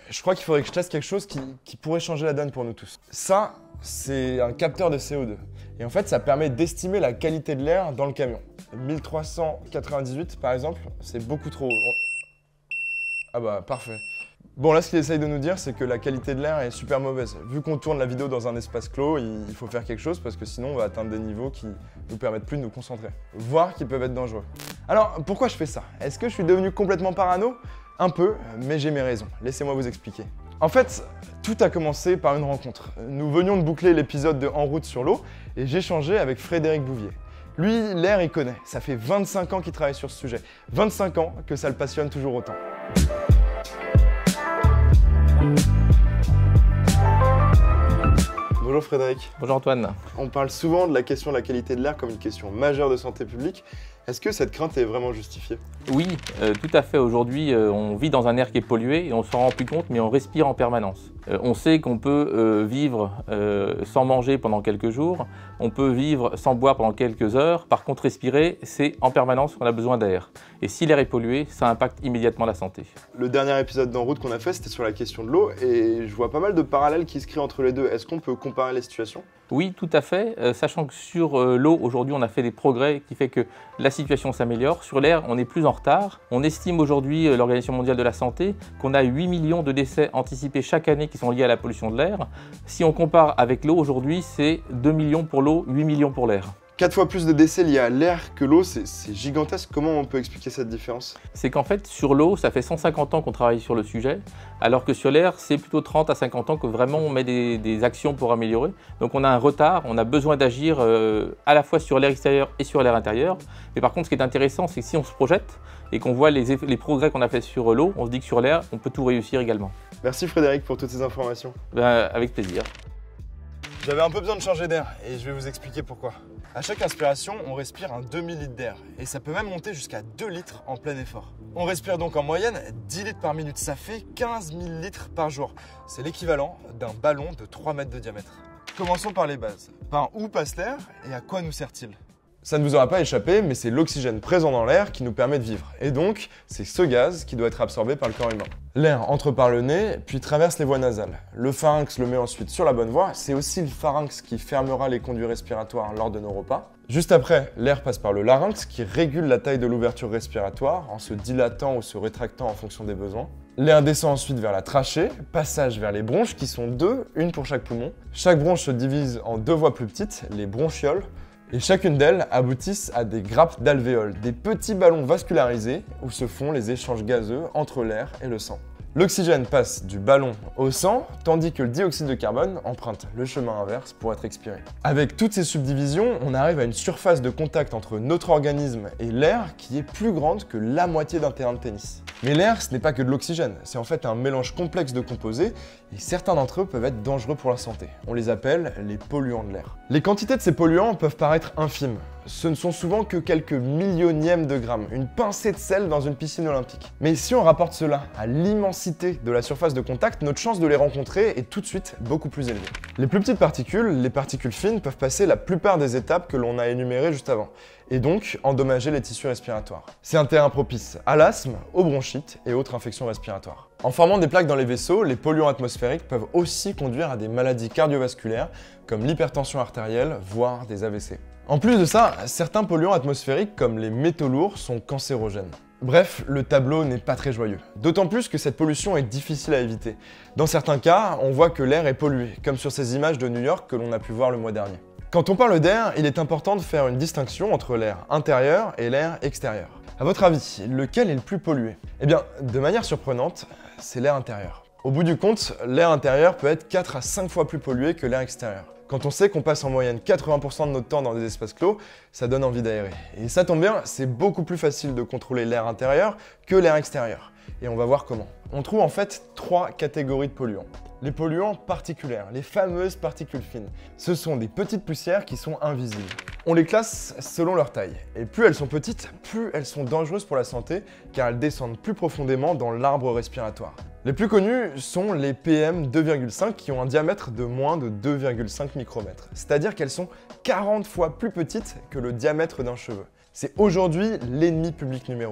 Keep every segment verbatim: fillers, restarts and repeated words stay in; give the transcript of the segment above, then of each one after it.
je crois qu'il faudrait que je teste quelque chose qui, qui pourrait changer la donne pour nous tous. Ça, c'est un capteur de C O deux. Et en fait, ça permet d'estimer la qualité de l'air dans le camion. mille trois cent quatre-vingt-dix-huit, par exemple, c'est beaucoup trop haut. Ah bah, parfait. Bon, là, ce qu'il essaye de nous dire, c'est que la qualité de l'air est super mauvaise. Vu qu'on tourne la vidéo dans un espace clos, il faut faire quelque chose parce que sinon, on va atteindre des niveaux qui nous permettent plus de nous concentrer, voire qui peuvent être dangereux. Alors, pourquoi je fais ça? Est-ce que je suis devenu complètement parano? Un peu, mais j'ai mes raisons. Laissez-moi vous expliquer. En fait, tout a commencé par une rencontre. Nous venions de boucler l'épisode de En route sur l'eau et j'échangeais avec Frédéric Bouvier. Lui, l'air, il connaît. Ça fait vingt-cinq ans qu'il travaille sur ce sujet. vingt-cinq ans que ça le passionne toujours autant. Bonjour Frédéric. Bonjour Antoine. On parle souvent de la question de la qualité de l'air comme une question majeure de santé publique. Est-ce que cette crainte est vraiment justifiée? Oui, euh, tout à fait. Aujourd'hui, euh, on vit dans un air qui est pollué et on ne s'en rend plus compte, mais on respire en permanence. Euh, on sait qu'on peut euh, vivre euh, sans manger pendant quelques jours, on peut vivre sans boire pendant quelques heures. Par contre, respirer, c'est en permanence qu'on a besoin d'air. Et si l'air est pollué, ça impacte immédiatement la santé. Le dernier épisode d'En route qu'on a fait, c'était sur la question de l'eau et je vois pas mal de parallèles qui se créent entre les deux. Est-ce qu'on peut comparer les situations? Oui, tout à fait. Euh, sachant que sur euh, l'eau, aujourd'hui, on a fait des progrès qui fait que la situation s'améliore. Sur l'air, on est plus en retard. On estime aujourd'hui, euh, l'Organisation mondiale de la santé, qu'on a huit millions de décès anticipés chaque année qui sont liés à la pollution de l'air. Si on compare avec l'eau, aujourd'hui, c'est deux millions pour l'eau, huit millions pour l'air. Quatre fois plus de décès liés à l'air que l'eau, c'est gigantesque. Comment on peut expliquer cette différence? C'est qu'en fait, sur l'eau, ça fait cent cinquante ans qu'on travaille sur le sujet, alors que sur l'air, c'est plutôt trente à cinquante ans que vraiment on met des, des actions pour améliorer. Donc on a un retard, on a besoin d'agir euh, à la fois sur l'air extérieur et sur l'air intérieur. Mais par contre, ce qui est intéressant, c'est que si on se projette et qu'on voit les, les progrès qu'on a fait sur l'eau, on se dit que sur l'air, on peut tout réussir également. Merci Frédéric pour toutes ces informations. Ben, avec plaisir. J'avais un peu besoin de changer d'air et je vais vous expliquer pourquoi. À chaque inspiration, on respire un demi-litre d'air et ça peut même monter jusqu'à deux litres en plein effort. On respire donc en moyenne dix litres par minute, ça fait quinze mille litres par jour. C'est l'équivalent d'un ballon de trois mètres de diamètre. Commençons par les bases. Par où passe l'air et à quoi nous sert-il? Ça ne vous aura pas échappé, mais c'est l'oxygène présent dans l'air qui nous permet de vivre. Et donc, c'est ce gaz qui doit être absorbé par le corps humain. L'air entre par le nez, puis traverse les voies nasales. Le pharynx le met ensuite sur la bonne voie. C'est aussi le pharynx qui fermera les conduits respiratoires lors de nos repas. Juste après, l'air passe par le larynx qui régule la taille de l'ouverture respiratoire en se dilatant ou se rétractant en fonction des besoins. L'air descend ensuite vers la trachée, passage vers les bronches qui sont deux, une pour chaque poumon. Chaque bronche se divise en deux voies plus petites, les bronchioles. Et chacune d'elles aboutissent à des grappes d'alvéoles, des petits ballons vascularisés où se font les échanges gazeux entre l'air et le sang. L'oxygène passe du ballon au sang, tandis que le dioxyde de carbone emprunte le chemin inverse pour être expiré. Avec toutes ces subdivisions, on arrive à une surface de contact entre notre organisme et l'air qui est plus grande que la moitié d'un terrain de tennis. Mais l'air, ce n'est pas que de l'oxygène, c'est en fait un mélange complexe de composés et certains d'entre eux peuvent être dangereux pour la santé. On les appelle les polluants de l'air. Les quantités de ces polluants peuvent paraître infimes. Ce ne sont souvent que quelques millionièmes de grammes, une pincée de sel dans une piscine olympique. Mais si on rapporte cela à l'immensité de la surface de contact, notre chance de les rencontrer est tout de suite beaucoup plus élevée. Les plus petites particules, les particules fines, peuvent passer la plupart des étapes que l'on a énumérées juste avant, et donc endommager les tissus respiratoires. C'est un terrain propice à l'asthme, aux bronchites et autres infections respiratoires. En formant des plaques dans les vaisseaux, les polluants atmosphériques peuvent aussi conduire à des maladies cardiovasculaires comme l'hypertension artérielle, voire des A V C. En plus de ça, certains polluants atmosphériques comme les métaux lourds sont cancérogènes. Bref, le tableau n'est pas très joyeux. D'autant plus que cette pollution est difficile à éviter. Dans certains cas, on voit que l'air est pollué, comme sur ces images de New York que l'on a pu voir le mois dernier. Quand on parle d'air, il est important de faire une distinction entre l'air intérieur et l'air extérieur. À votre avis, lequel est le plus pollué? Eh bien, de manière surprenante, c'est l'air intérieur. Au bout du compte, l'air intérieur peut être quatre à cinq fois plus pollué que l'air extérieur. Quand on sait qu'on passe en moyenne quatre-vingts pour cent de notre temps dans des espaces clos, ça donne envie d'aérer. Et ça tombe bien, c'est beaucoup plus facile de contrôler l'air intérieur que l'air extérieur. Et on va voir comment. On trouve en fait trois catégories de polluants. Les polluants particulaires, les fameuses particules fines. Ce sont des petites poussières qui sont invisibles. On les classe selon leur taille. Et plus elles sont petites, plus elles sont dangereuses pour la santé, car elles descendent plus profondément dans l'arbre respiratoire. Les plus connus sont les P M deux virgule cinq qui ont un diamètre de moins de deux virgule cinq micromètres. C'est-à-dire qu'elles sont quarante fois plus petites que le diamètre d'un cheveu. C'est aujourd'hui l'ennemi public numéro un.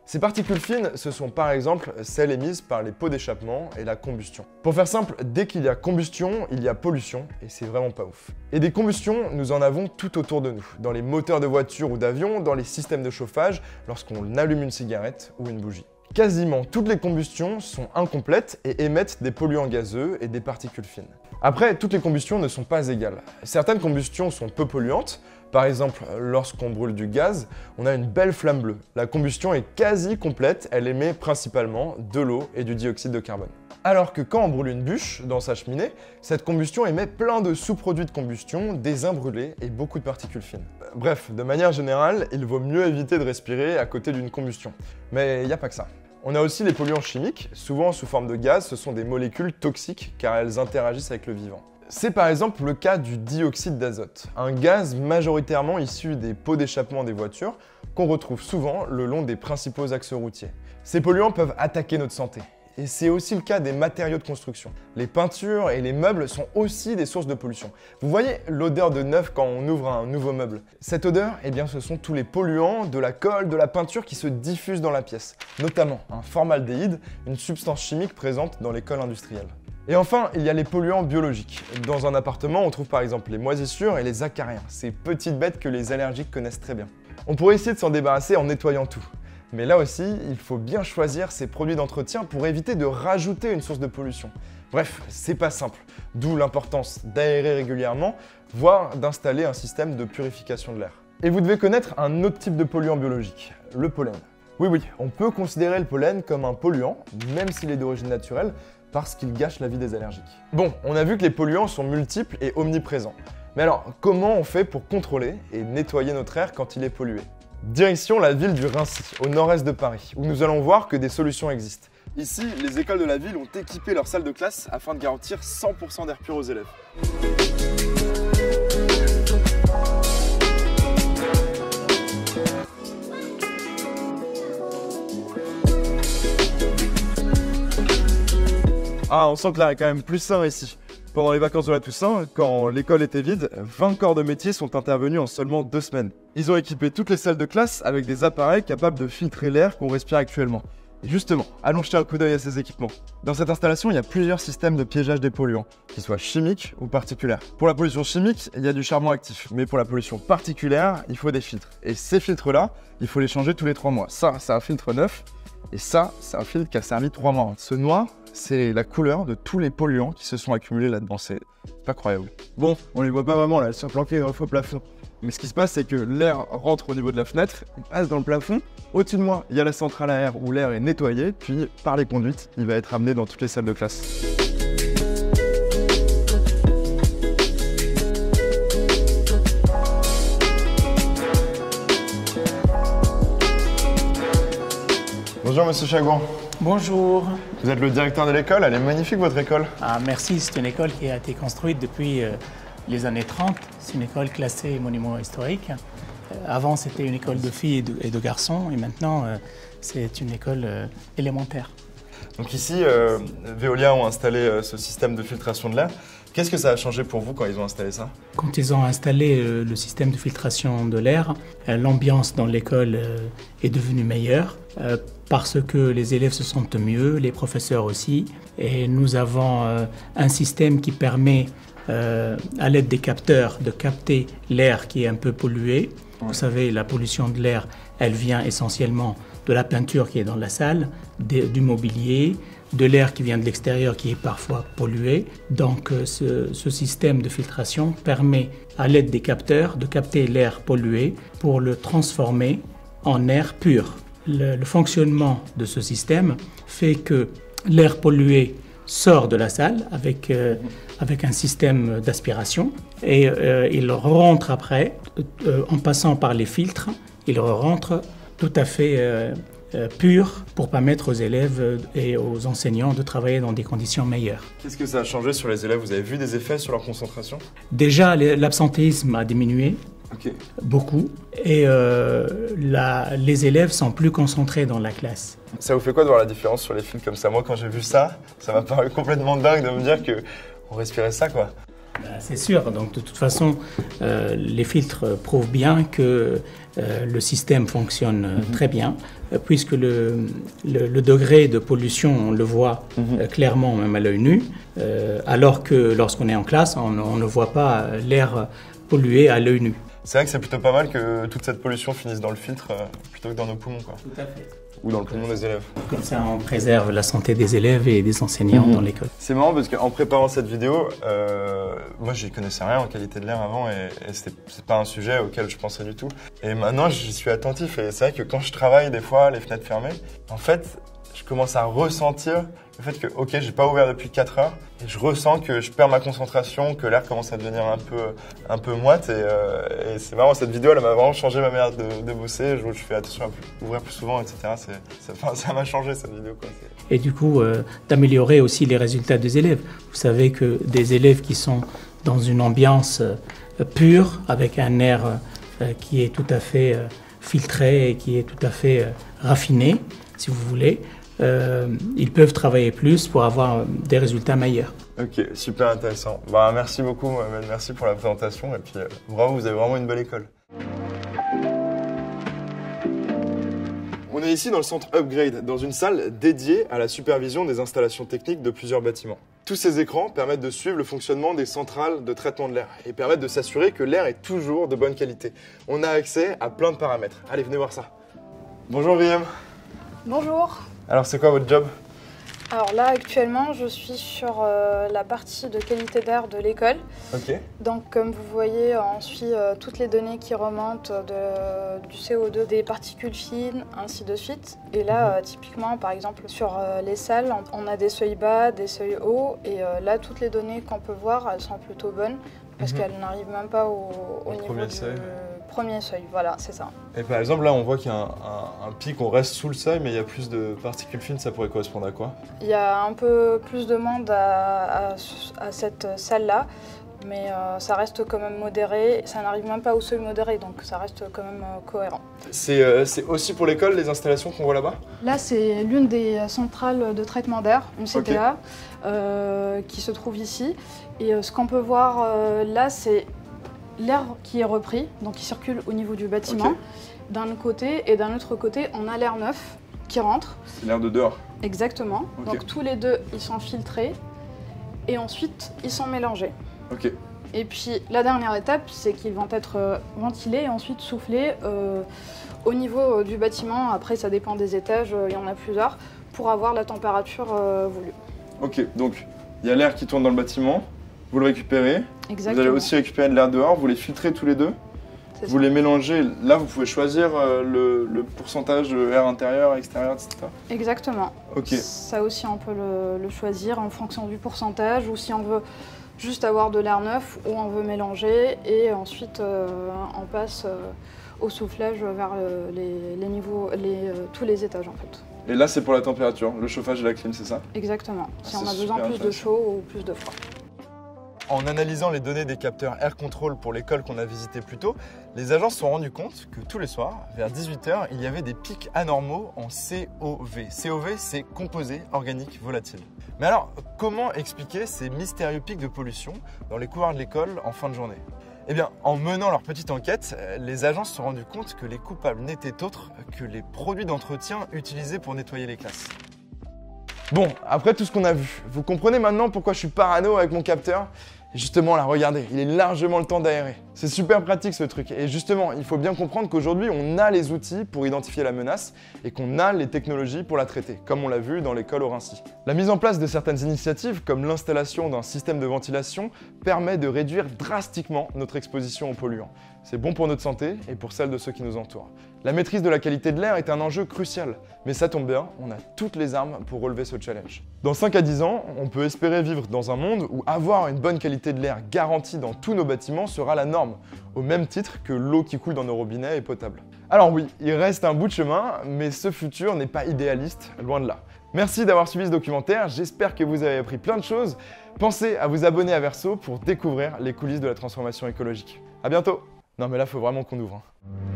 Ces particules fines, ce sont par exemple celles émises par les pots d'échappement et la combustion. Pour faire simple, dès qu'il y a combustion, il y a pollution, et c'est vraiment pas ouf. Et des combustions, nous en avons tout autour de nous, dans les moteurs de voitures ou d'avions, dans les systèmes de chauffage, lorsqu'on allume une cigarette ou une bougie. Quasiment toutes les combustions sont incomplètes et émettent des polluants gazeux et des particules fines. Après, toutes les combustions ne sont pas égales. Certaines combustions sont peu polluantes. Par exemple, lorsqu'on brûle du gaz, on a une belle flamme bleue. La combustion est quasi complète, elle émet principalement de l'eau et du dioxyde de carbone. Alors que quand on brûle une bûche dans sa cheminée, cette combustion émet plein de sous-produits de combustion, des imbrûlés et beaucoup de particules fines. Bref, de manière générale, il vaut mieux éviter de respirer à côté d'une combustion. Mais il n'y a pas que ça. On a aussi les polluants chimiques, souvent sous forme de gaz, ce sont des molécules toxiques car elles interagissent avec le vivant. C'est par exemple le cas du dioxyde d'azote, un gaz majoritairement issu des pots d'échappement des voitures qu'on retrouve souvent le long des principaux axes routiers. Ces polluants peuvent attaquer notre santé. Et c'est aussi le cas des matériaux de construction. Les peintures et les meubles sont aussi des sources de pollution. Vous voyez l'odeur de neuf quand on ouvre un nouveau meuble? Cette odeur, eh bien, ce sont tous les polluants de la colle, de la peinture qui se diffusent dans la pièce, notamment un formaldéhyde, une substance chimique présente dans les colles industrielles. Et enfin, il y a les polluants biologiques. Dans un appartement, on trouve par exemple les moisissures et les acariens, ces petites bêtes que les allergiques connaissent très bien. On pourrait essayer de s'en débarrasser en nettoyant tout. Mais là aussi, il faut bien choisir ses produits d'entretien pour éviter de rajouter une source de pollution. Bref, c'est pas simple, d'où l'importance d'aérer régulièrement, voire d'installer un système de purification de l'air. Et vous devez connaître un autre type de polluant biologique, le pollen. Oui oui, on peut considérer le pollen comme un polluant, même s'il est d'origine naturelle, parce qu'il gâche la vie des allergiques. Bon, on a vu que les polluants sont multiples et omniprésents. Mais alors, comment on fait pour contrôler et nettoyer notre air quand il est pollué ? Direction la ville du Raincy, au nord-est de Paris, où nous allons voir que des solutions existent. Ici, les écoles de la ville ont équipé leurs salles de classe afin de garantir cent pour cent d'air pur aux élèves. Ah, on sent que l'air est quand même plus sain ici. Pendant les vacances de la Toussaint, quand l'école était vide, vingt corps de métier sont intervenus en seulement deux semaines. Ils ont équipé toutes les salles de classe avec des appareils capables de filtrer l'air qu'on respire actuellement. Et justement, allons jeter un coup d'œil à ces équipements. Dans cette installation, il y a plusieurs systèmes de piégeage des polluants, qu'ils soient chimiques ou particuliers. Pour la pollution chimique, il y a du charbon actif, mais pour la pollution particulière, il faut des filtres. Et ces filtres-là, il faut les changer tous les trois mois. Ça, c'est un filtre neuf, et ça, c'est un filtre qui a servi trois mois. Ce noir, c'est la couleur de tous les polluants qui se sont accumulés là-dedans. C'est pas croyable. Bon, on les voit pas vraiment là, elles sont planquées dans le faux plafond. Mais ce qui se passe, c'est que l'air rentre au niveau de la fenêtre, il passe dans le plafond. Au-dessus de moi, il y a la centrale à air où l'air est nettoyé, puis par les conduites, il va être amené dans toutes les salles de classe. Bonjour Monsieur Chagouan. Bonjour. Vous êtes le directeur de l'école, elle est magnifique votre école. Ah, merci, c'est une école qui a été construite depuis euh, les années trente. C'est une école classée monument historique. Euh, avant c'était une école de filles et de, et de garçons et maintenant euh, c'est une école euh, élémentaire. Donc ici, euh, Veolia ont installé euh, ce système de filtration de l'air. Qu'est-ce que ça a changé pour vous quand ils ont installé ça? Quand ils ont installé euh, le système de filtration de l'air, euh, l'ambiance dans l'école euh, est devenue meilleure euh, parce que les élèves se sentent mieux, les professeurs aussi. Et nous avons euh, un système qui permet, euh, à l'aide des capteurs, de capter l'air qui est un peu pollué. Vous savez, la pollution de l'air, elle vient essentiellement de la peinture qui est dans la salle, de, du mobilier, de l'air qui vient de l'extérieur qui est parfois pollué. Donc ce, ce système de filtration permet, à l'aide des capteurs, de capter l'air pollué pour le transformer en air pur. Le, le fonctionnement de ce système fait que l'air pollué sort de la salle avec, euh, avec un système d'aspiration et euh, il rentre après, euh, en passant par les filtres, il rentre tout à fait euh, euh, pur pour permettre aux élèves et aux enseignants de travailler dans des conditions meilleures. Qu'est-ce que ça a changé sur les élèves? Vous avez vu des effets sur leur concentration? Déjà, l'absentéisme a diminué. Okay. Beaucoup, et euh, la, les élèves sont plus concentrés dans la classe. Ça vous fait quoi de voir la différence sur les films comme ça? Moi, quand j'ai vu ça, ça m'a paru complètement dingue de me dire qu'on respirait ça, quoi. C'est sûr, donc de toute façon, euh, les filtres prouvent bien que euh, le système fonctionne mm-hmm. très bien, euh, puisque le, le, le degré de pollution, on le voit mm-hmm. euh, clairement même à l'œil nu, euh, alors que lorsqu'on est en classe, on, on ne voit pas l'air pollué à l'œil nu. C'est vrai que c'est plutôt pas mal que toute cette pollution finisse dans le filtre euh, plutôt que dans nos poumons, quoi. Tout à fait. Ou dans le poumon des élèves. Comme ça, on préserve la santé des élèves et des enseignants mmh. dans l'école. C'est marrant parce qu'en préparant cette vidéo, euh, moi je connaissais rien en qualité de l'air avant et, et c'est pas un sujet auquel je pensais du tout. Et maintenant j'y suis attentif et c'est vrai que quand je travaille des fois, les fenêtres fermées, en fait je commence à ressentir le fait que ok, j'ai pas ouvert depuis quatre heures et je ressens que je perds ma concentration, que l'air commence à devenir un peu, un peu moite et, euh, et c'est marrant, cette vidéo elle m'a vraiment changé ma manière de, de bosser, je, je fais attention à plus, ouvrir plus souvent, et cetera. Ça m'a changé cette vidéo, quoi. Et du coup, euh, d'améliorer aussi les résultats des élèves. Vous savez que des élèves qui sont dans une ambiance euh, pure, avec un air euh, qui est tout à fait euh, filtré et qui est tout à fait euh, raffiné, si vous voulez, Euh, ils peuvent travailler plus pour avoir des résultats meilleurs. Ok, super intéressant. Bah, merci beaucoup Mohamed, merci pour la présentation et puis euh, bravo, vous avez vraiment une belle école. On est ici dans le centre Upgrade, dans une salle dédiée à la supervision des installations techniques de plusieurs bâtiments. Tous ces écrans permettent de suivre le fonctionnement des centrales de traitement de l'air et permettent de s'assurer que l'air est toujours de bonne qualité. On a accès à plein de paramètres. Allez, venez voir ça. Bonjour William. Bonjour. Alors, c'est quoi votre job? Alors là, actuellement, je suis sur euh, la partie de qualité d'air de l'école. Ok. Donc, comme vous voyez, on suit euh, toutes les données qui remontent de, du C O deux, des particules fines, ainsi de suite. Et là, mmh. euh, typiquement, par exemple, sur euh, les salles, on a des seuils bas, des seuils hauts. Et euh, là, toutes les données qu'on peut voir, elles sont plutôt bonnes. Parce mmh. qu'elles n'arrivent même pas au, au niveau premier du seuil. premier seuil. Voilà, c'est ça. Et par exemple, là, on voit qu'il y a un, un, un pic, on reste sous le seuil, mais il y a plus de particules fines. Ça pourrait correspondre à quoi? Il y a un peu plus de monde à, à, à cette salle-là, mais euh, ça reste quand même modéré. Ça n'arrive même pas au seuil modéré, donc ça reste quand même euh, cohérent. C'est euh, aussi pour l'école, les installations qu'on voit là-bas? Là, c'est l'une des centrales de traitement d'air, une C T A, okay. euh, qui se trouve ici. Et euh, ce qu'on peut voir euh, là, c'est l'air qui est repris, donc qui circule au niveau du bâtiment, okay. d'un côté, et d'un autre côté, on a l'air neuf qui rentre. L'air de dehors? Exactement. Okay. Donc tous les deux, ils sont filtrés, et ensuite, ils sont mélangés. Ok. Et puis, la dernière étape, c'est qu'ils vont être euh, ventilés et ensuite soufflés euh, au niveau euh, du bâtiment. Après, ça dépend des étages, euh, il y en a plusieurs, pour avoir la température euh, voulue. Ok, donc il y a l'air qui tourne dans le bâtiment. Vous le récupérez, exactement. Vous allez aussi récupérer de l'air dehors, vous les filtrez tous les deux, vous ça. les mélangez. Là, vous pouvez choisir euh, le, le pourcentage d'air intérieur, extérieur, et cetera. Exactement. Okay. Ça aussi, on peut le, le choisir en fonction du pourcentage, ou si on veut juste avoir de l'air neuf, ou on veut mélanger, et ensuite euh, on passe euh, au soufflage vers le, les, les niveaux, les, euh, tous les étages en fait. Et là, c'est pour la température, le chauffage et la clim, c'est ça? Exactement. Si on a besoin plus de chaud ou plus de froid. En analysant les données des capteurs Air Control pour l'école qu'on a visité plus tôt, les agents se sont rendus compte que tous les soirs, vers dix-huit heures, il y avait des pics anormaux en C O V. C O V, c'est composé organique volatile. Mais alors, comment expliquer ces mystérieux pics de pollution dans les couloirs de l'école en fin de journée? Eh bien, en menant leur petite enquête, les agents se sont rendus compte que les coupables n'étaient autres que les produits d'entretien utilisés pour nettoyer les classes. Bon, après tout ce qu'on a vu, vous comprenez maintenant pourquoi je suis parano avec mon capteur? Et justement là, regardez, il est largement le temps d'aérer. C'est super pratique ce truc. Et justement, il faut bien comprendre qu'aujourd'hui, on a les outils pour identifier la menace et qu'on a les technologies pour la traiter, comme on l'a vu dans l'école Aurincy. La mise en place de certaines initiatives, comme l'installation d'un système de ventilation, permet de réduire drastiquement notre exposition aux polluants. C'est bon pour notre santé et pour celle de ceux qui nous entourent. La maîtrise de la qualité de l'air est un enjeu crucial, mais ça tombe bien, on a toutes les armes pour relever ce challenge. Dans cinq à dix ans, on peut espérer vivre dans un monde où avoir une bonne qualité de l'air garantie dans tous nos bâtiments sera la norme, au même titre que l'eau qui coule dans nos robinets est potable. Alors oui, il reste un bout de chemin, mais ce futur n'est pas idéaliste, loin de là. Merci d'avoir suivi ce documentaire, j'espère que vous avez appris plein de choses. Pensez à vous abonner à Verso pour découvrir les coulisses de la transformation écologique. À bientôt! Non mais là, faut vraiment qu'on ouvre. Hein.